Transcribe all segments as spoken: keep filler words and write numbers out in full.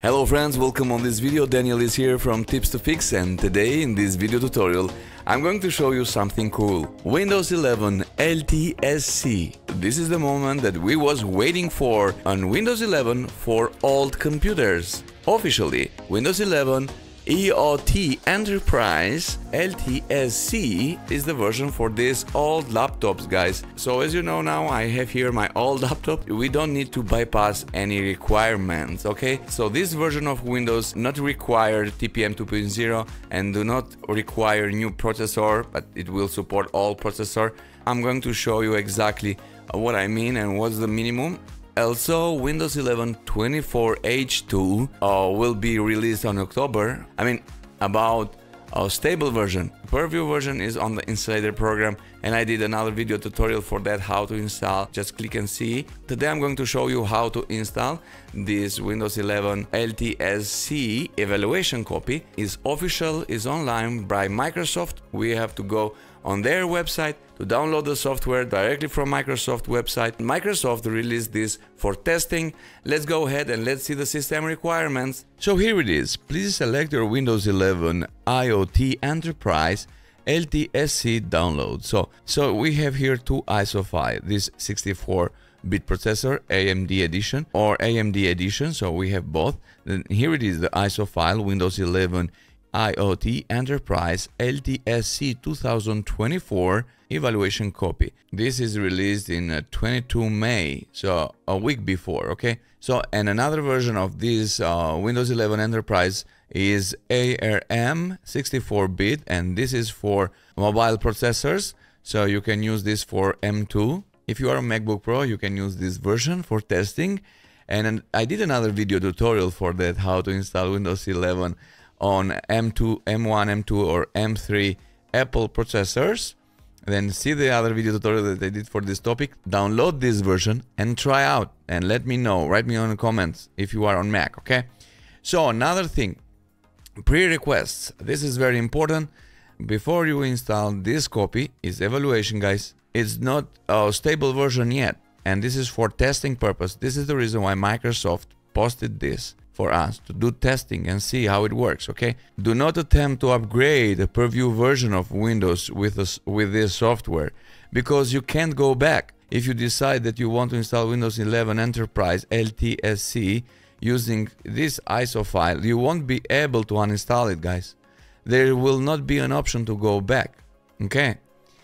Hello friends, welcome on this video. Daniel is here from Tips to Fix, and today in this video tutorial I'm going to show you something cool. Windows eleven L T S C. This is the moment that we was waiting for on Windows eleven for old computers. Officially, Windows eleven E O T Enterprise L T S C is the version for these old laptops, guys. So as you know now, I have here my old laptop. We don't need to bypass any requirements, okay? So this version of Windows not require T P M two point oh and do not require new processor, but it will support all processor. I'm going to show you exactly what I mean and what's the minimum. Also, Windows eleven twenty-four H two uh, will be released on October. I mean, about a stable version. Preview version is on the Insider program, and I did another video tutorial for that, how to install. Just click and see. Today I'm going to show you how to install this Windows eleven L T S C evaluation copy. Is official, is online by Microsoft. We have to go on their website to download the software directly from Microsoft website. Microsoft released this for testing. Let's go ahead and let's see the system requirements. So here it is. Please select your Windows eleven I O T Enterprise L T S C download. So, so we have here two I S O files. This sixty-four bit processor, A M D edition or A M D edition. So we have both. Then here it is, the I S O file, Windows eleven I O T Enterprise L T S C two thousand twenty-four evaluation copy. This is released in uh, twenty-second of May, so a week before, okay? So, and another version of this uh, Windows eleven Enterprise is A R M sixty-four bit, and this is for mobile processors, so you can use this for M two. If you are a MacBook Pro, you can use this version for testing. And I did another video tutorial for that, how to install Windows eleven on M two, M one, M two or M three Apple processors. Then see the other video tutorial that I did for this topic. Download this version and try out and let me know. Write me on the comments if you are on Mac, okay? So another thing, pre-requests. This is very important. Before you install this copy is evaluation, guys. It's not a stable version yet, and this is for testing purpose. This is the reason why Microsoft posted this for us to do testing and see how it works, okay? Do not attempt to upgrade a preview version of Windows with, a, with this software, because you can't go back. If you decide that you want to install Windows eleven Enterprise L T S C using this I S O file, you won't be able to uninstall it, guys. There will not be an option to go back, okay?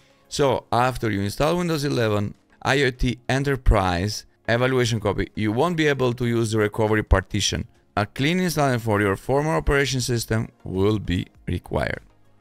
So after you install Windows eleven I O T Enterprise evaluation copy, you won't be able to use the recovery partition. A clean install for your former operation system will be required.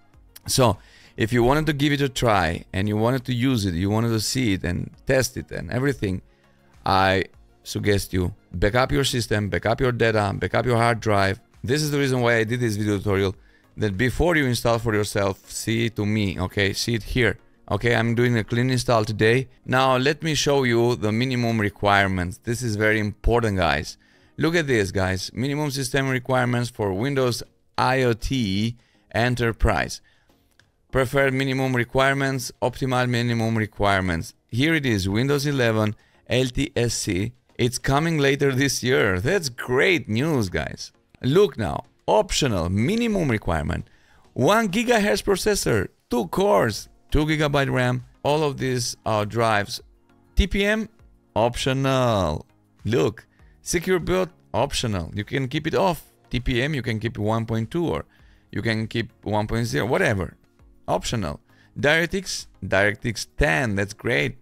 So if you wanted to give it a try and you wanted to use it, you wanted to see it and test it and everything, I suggest you back up your system, back up your data, back up your hard drive. This is the reason why I did this video tutorial, that before you install for yourself, see it to me, okay? See it here. Okay, I'm doing a clean install today. Now let me show you the minimum requirements. This is very important, guys. Look at this, guys. Minimum system requirements for Windows I O T Enterprise. Preferred minimum requirements, optimal minimum requirements. Here it is, Windows eleven L T S C. It's coming later this year. That's great news, guys. Look now, optional minimum requirement. one gigahertz processor, two cores, two gigabyte RAM. All of these uh, drives. T P M, optional. Look. Secure boot, optional. You can keep it off. T P M, you can keep one point two or you can keep one point oh, whatever. Optional. DirectX, DirectX ten, that's great.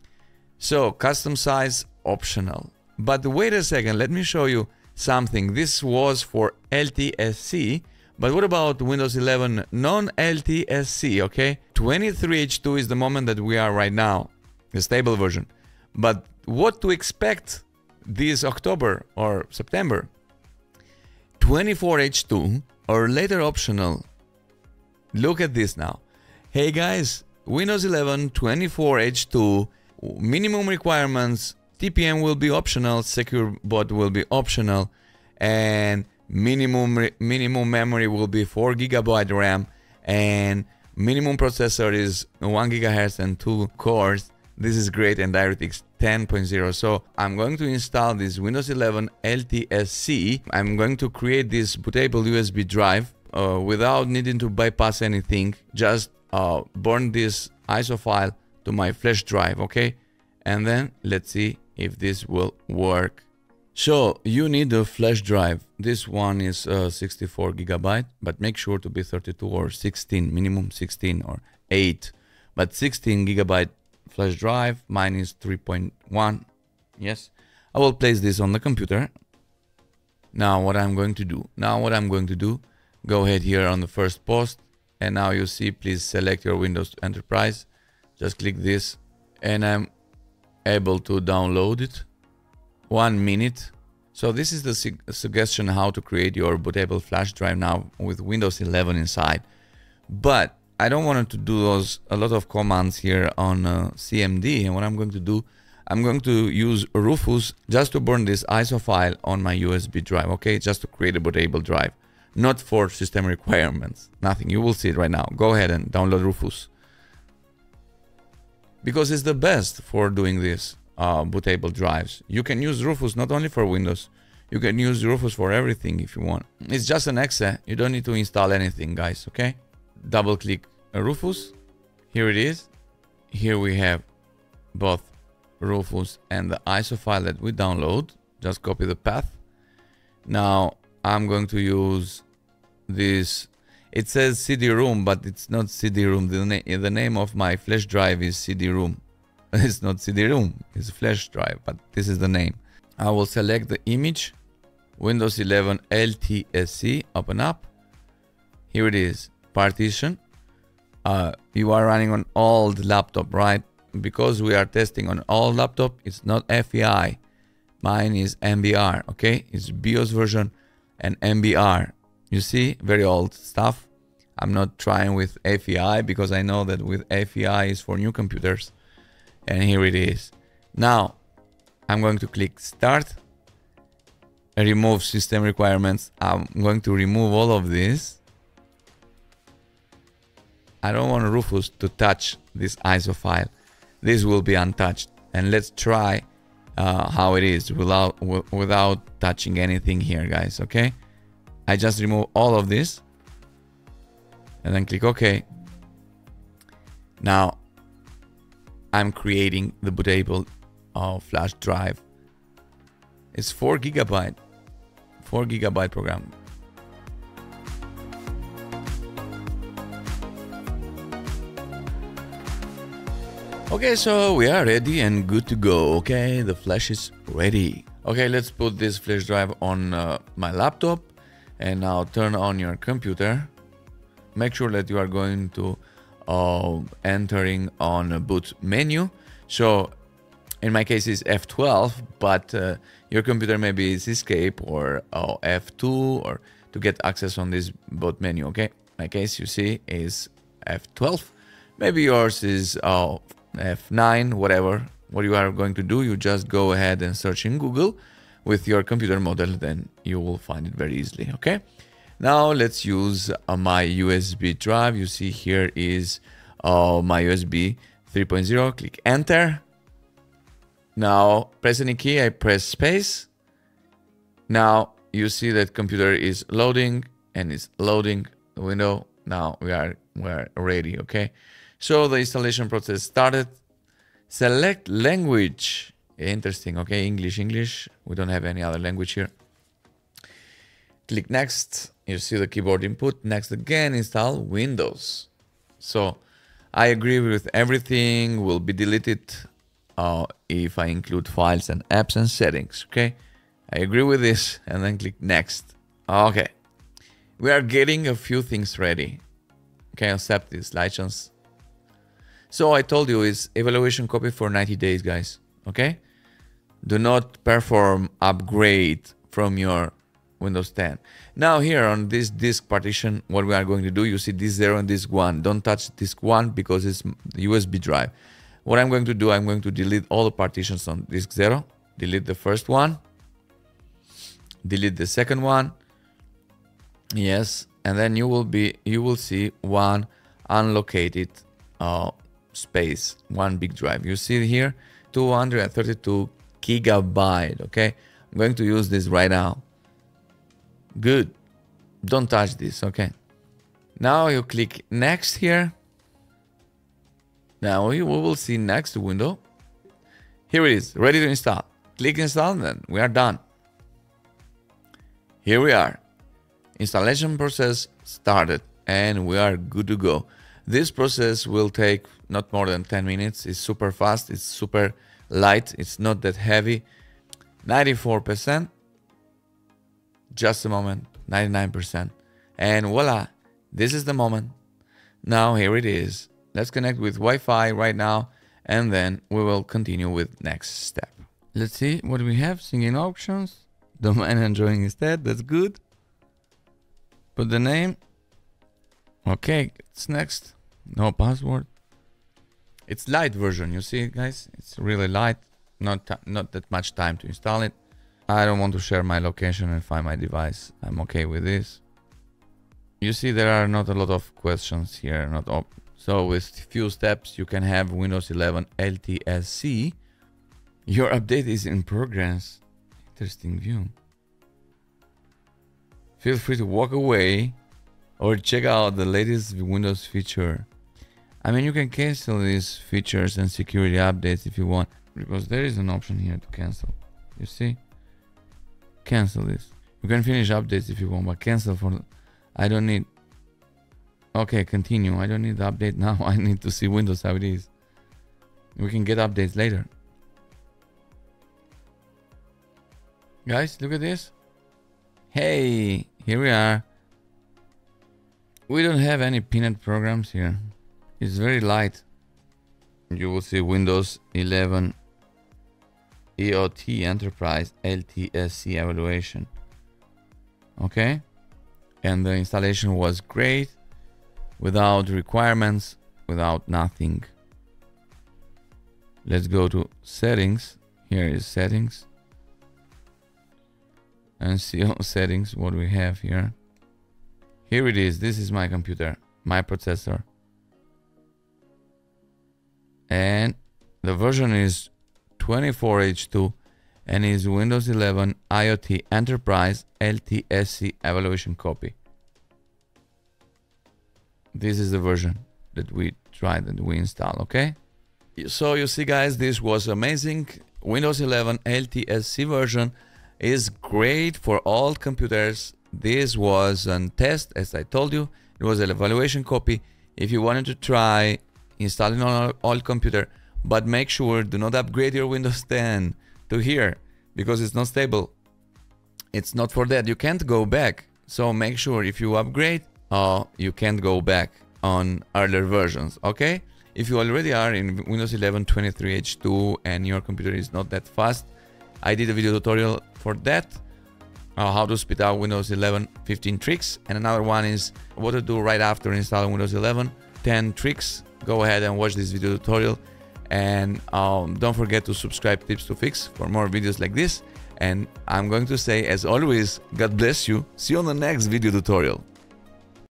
So, custom size, optional. But wait a second, let me show you something. This was for L T S C, but what about Windows eleven non-L T S C, okay? twenty-three H two is the moment that we are right now, the stable version. But what to expect this October or September? twenty-four H two or later optional. Look at this now. Hey guys, Windows eleven twenty-four H two minimum requirements. T P M will be optional, secure boot will be optional, and minimum minimum memory will be four gigabyte RAM, and minimum processor is one gigahertz and two cores. This is great, and DirectX ten point zero. So I'm going to install this Windows eleven L T S C. I'm going to create this bootable U S B drive uh, without needing to bypass anything. Just uh, burn this I S O file to my flash drive, okay? And then let's see if this will work. So you need a flash drive. This one is uh, sixty-four gigabyte, but make sure to be thirty-two or sixteen, minimum sixteen or eight, but sixteen gigabyte flash drive. Mine is three point one. Yes, I will place this on the computer. Now what I'm going to do, now what I'm going to do, go ahead here on the first post, and now you see, please select your Windows Enterprise. Just click this, and I'm able to download it. One minute. So this is the su suggestion how to create your bootable flash drive now with Windows eleven inside. But I don't want to do those a lot of commands here on uh, C M D, and what I'm going to do, I'm going to use Rufus just to burn this I S O file on my U S B drive, okay? Just to create a bootable drive, not for system requirements, nothing. You will see it right now. Go ahead and download Rufus, because it's the best for doing this. Uh, bootable drives. You can use Rufus not only for Windows, you can use Rufus for everything if you want. It's just an exe, you don't need to install anything, guys, okay? Double click Rufus, here it is. Here we have both Rufus and the I S O file that we download. Just copy the path. Now I'm going to use this. It says C D room, but it's not C D room. The, na the name of my flash drive is C D room. It's not C D room, it's a flash drive, but this is the name. I will select the image, Windows eleven L T S C, open up. Here it is, partition. Uh, you are running on old laptop, right? Because we are testing on old laptop, it's not F E I. Mine is M B R, okay? It's BIOS version and M B R. You see, very old stuff. I'm not trying with F E I because I know that with F E I is for new computers. And here it is. Now I'm going to click start, remove system requirements. I'm going to remove all of this. I don't want Rufus to touch this I S O file. This will be untouched, and let's try uh, how it is without without touching anything here, guys. Okay, I just remove all of this and then click OK. Now I'm creating the bootable uh, flash drive. It's four gigabyte, four gigabyte program. Okay, so we are ready and good to go. Okay, the flash is ready. Okay, let's put this flash drive on uh, my laptop, and now turn on your computer. Make sure that you are going to uh, entering on a boot menu. So in my case it's F twelve, but uh, your computer maybe is escape or uh, F two, or to get access on this boot menu. Okay, my case you see is F twelve. Maybe yours is uh, F nine, whatever. What you are going to do, you just go ahead and search in Google with your computer model, then you will find it very easily. Okay, now let's use uh, my U S B drive. You see here is uh, my U S B three point oh. Click enter. Now press any key, I press space. Now you see that computer is loading and it's loading the window. Now we are we're ready. Okay, so the installation process started. Select language. Interesting. Okay, English, English. We don't have any other language here. Click next. You see the keyboard input. Next again, install Windows. So I agree with everything. Will be deleted uh, if I include files and apps and settings. Okay, I agree with this, and then click next. Okay, we are getting a few things ready. Okay, accept these license. So I told you it's evaluation copy for ninety days, guys. Okay, do not perform upgrade from your Windows ten. Now here on this disk partition, what we are going to do, you see disk zero and disk one. Don't touch disk one because it's the U S B drive. What I'm going to do, I'm going to delete all the partitions on disk zero. Delete the first one. Delete the second one. Yes, and then you will be you will see one unlocated uh, space, one big drive. You see here, two hundred thirty-two gigabyte. Okay, I'm going to use this right now. Good. Don't touch this. Okay. Now you click next here. Now we will see next window. Here it is, ready to install. Click install, then we are done. Here we are. Installation process started, and we are good to go. This process will take not more than ten minutes. It's super fast, it's super light, it's not that heavy. ninety-four percent. Just a moment, ninety-nine percent. And voila, this is the moment. Now here it is. Let's connect with Wi-Fi right now, and then we will continue with next step. Let's see what we have. Singing options. Domain enjoying instead. That's good. Put the name. Okay, it's next. No password. It's light version. You see, guys, it's really light. Not not that much time to install it. I don't want to share my location and find my device. I'm okay with this. You see, there are not a lot of questions here. Not op so with few steps, you can have Windows eleven L T S C. Your update is in progress. Interesting view. Feel free to walk away or check out the latest Windows feature. I mean, you can cancel these features and security updates if you want, because there is an option here to cancel. You see? Cancel this. You can finish updates if you want, but cancel for... I don't need... Okay, continue. I don't need the update now. I need to see Windows how it is. We can get updates later. Guys, look at this. Hey, here we are. We don't have any pinned programs here. It's very light. You will see Windows eleven E O T Enterprise L T S C evaluation. Okay, and the installation was great, without requirements, without nothing. Let's go to settings. Here is settings, and see all settings what we have here. Here it is. This is my computer, my processor, and the version is twenty-four H two and is Windows eleven I O T Enterprise L T S C evaluation copy. This is the version that we tried and we installed. Okay, so you see, guys, this was amazing. Windows eleven L T S C version is great for all computers. This was a test, as I told you. It was an evaluation copy. If you wanted to try installing on all computer, but make sure do not upgrade your Windows ten to here, because it's not stable. It's not for that. You can't go back. So make sure if you upgrade, uh, you can't go back on earlier versions. Okay? If you already are in Windows eleven twenty-three H two and your computer is not that fast, I did a video tutorial for that. Uh, how to speed up Windows eleven fifteen tricks, and another one is what to do right after installing Windows eleven ten tricks. Go ahead and watch this video tutorial, and um, don't forget to subscribe Tips to Fix for more videos like this. And I'm going to say, as always, God bless you. See you on the next video tutorial.